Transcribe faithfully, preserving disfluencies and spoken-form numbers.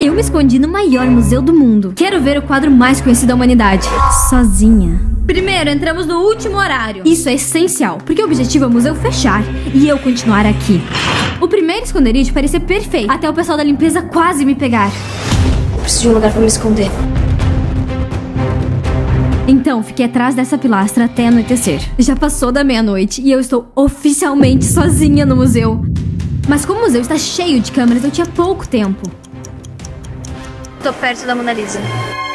Eu me escondi no maior museu do mundo. Quero ver o quadro mais conhecido da humanidade. Sozinha. Primeiro, entramos no último horário. Isso é essencial, porque o objetivo é o museu fechar e eu continuar aqui. O primeiro esconderijo parecia perfeito, até o pessoal da limpeza quase me pegar. Preciso de um lugar pra me esconder. Então, fiquei atrás dessa pilastra até anoitecer. Já passou da meia-noite e eu estou oficialmente sozinha no museu. Mas como o museu está cheio de câmeras, eu tinha pouco tempo. Tô perto da Mona Lisa.